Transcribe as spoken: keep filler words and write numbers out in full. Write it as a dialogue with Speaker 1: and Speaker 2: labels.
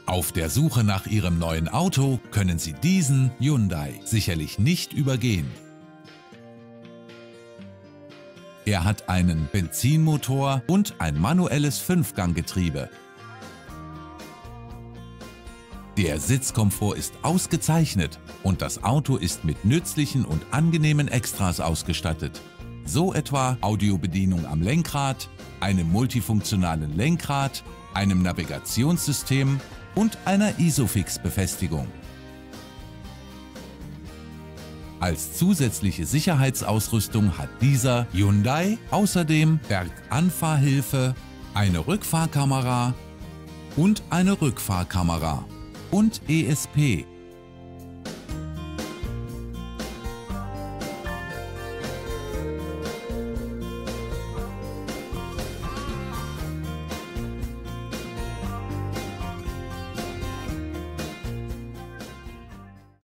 Speaker 1: Auf der Suche nach Ihrem neuen Auto können Sie diesen Hyundai sicherlich nicht übergehen. Er hat einen Benzinmotor und ein manuelles Fünfganggetriebe. Der Sitzkomfort ist ausgezeichnet und das Auto ist mit nützlichen und angenehmen Extras ausgestattet. So etwa Audiobedienung am Lenkrad, einem multifunktionalen Lenkrad, einem Navigationssystem und einer Isofix-Befestigung. Als zusätzliche Sicherheitsausrüstung hat dieser Hyundai außerdem Berganfahrhilfe, eine Rückfahrkamera und eine Rückfahrkamera und E S P.